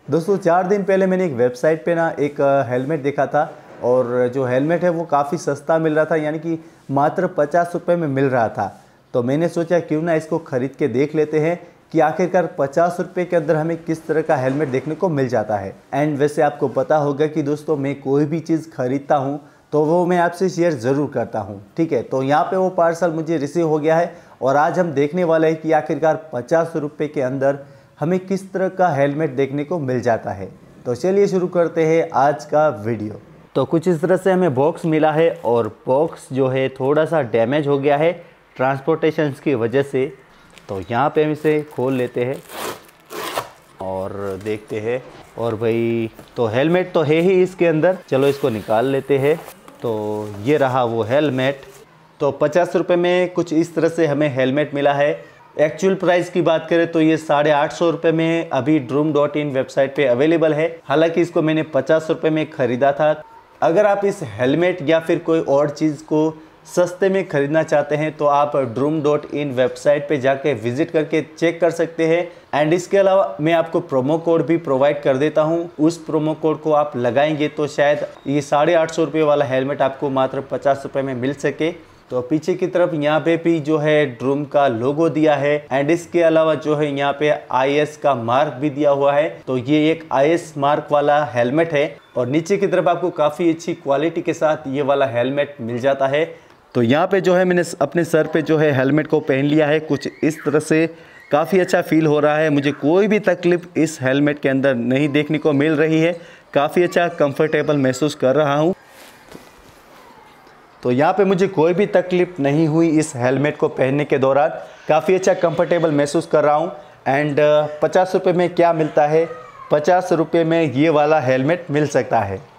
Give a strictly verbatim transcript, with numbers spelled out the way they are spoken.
दोस्तों चार दिन पहले मैंने एक वेबसाइट पे ना एक हेलमेट देखा था और जो हेलमेट है वो काफ़ी सस्ता मिल रहा था, यानी कि मात्र पचास रुपये में मिल रहा था। तो मैंने सोचा क्यों ना इसको ख़रीद के देख लेते हैं कि आखिरकार पचास रुपये के अंदर हमें किस तरह का हेलमेट देखने को मिल जाता है। एंड वैसे आपको पता होगा कि दोस्तों मैं कोई भी चीज़ ख़रीदता हूँ तो वो मैं आपसे शेयर ज़रूर करता हूँ, ठीक है। तो यहाँ पे वो पार्सल मुझे रिसीव हो गया है और आज हम देखने वाले हैं कि आखिरकार पचास रुपये के अंदर हमें किस तरह का हेलमेट देखने को मिल जाता है। तो चलिए शुरू करते हैं आज का वीडियो। तो कुछ इस तरह से हमें बॉक्स मिला है और बॉक्स जो है थोड़ा सा डैमेज हो गया है ट्रांसपोर्टेशन की वजह से। तो यहाँ पे हम इसे खोल लेते हैं और देखते हैं। और भाई तो हेलमेट तो है ही इसके अंदर, चलो इसको निकाल लेते हैं। तो ये रहा वो हेलमेट। तो पचास रुपये में कुछ इस तरह से हमें हेलमेट मिला है। एक्चुअल प्राइस की बात करें तो ये साढ़े आठ सौ रुपये में अभी ड्रूम डॉट इन वेबसाइट पे अवेलेबल है। हालांकि इसको मैंने पचास रुपये में ख़रीदा था। अगर आप इस हेलमेट या फिर कोई और चीज़ को सस्ते में ख़रीदना चाहते हैं तो आप ड्रूम डॉट इन वेबसाइट पे जाके विज़िट करके चेक कर सकते हैं। एंड इसके अलावा मैं आपको प्रोमो कोड भी प्रोवाइड कर देता हूँ। उस प्रोमो कोड को आप लगाएंगे तो शायद ये साढ़े आठ सौ रुपये वाला हेलमेट आपको मात्र पचास रुपये में मिल सके। तो पीछे की तरफ यहाँ पे भी जो है ड्रूम का लोगो दिया है एंड इसके अलावा जो है यहाँ पे आई एस का मार्क भी दिया हुआ है। तो ये एक आई एस मार्क वाला हेलमेट है और नीचे की तरफ आपको काफ़ी अच्छी क्वालिटी के साथ ये वाला हेलमेट मिल जाता है। तो यहाँ पे जो है मैंने अपने सर पे जो है हेलमेट को पहन लिया है। कुछ इस तरह से काफ़ी अच्छा फील हो रहा है। मुझे कोई भी तकलीफ इस हेलमेट के अंदर नहीं देखने को मिल रही है। काफ़ी अच्छा कंफर्टेबल महसूस कर रहा हूँ। तो यहाँ पे मुझे कोई भी तकलीफ नहीं हुई इस हेलमेट को पहनने के दौरान। काफ़ी अच्छा कंफर्टेबल महसूस कर रहा हूँ। एंड पचास रुपये में क्या मिलता है, पचास रुपये में ये वाला हेलमेट मिल सकता है।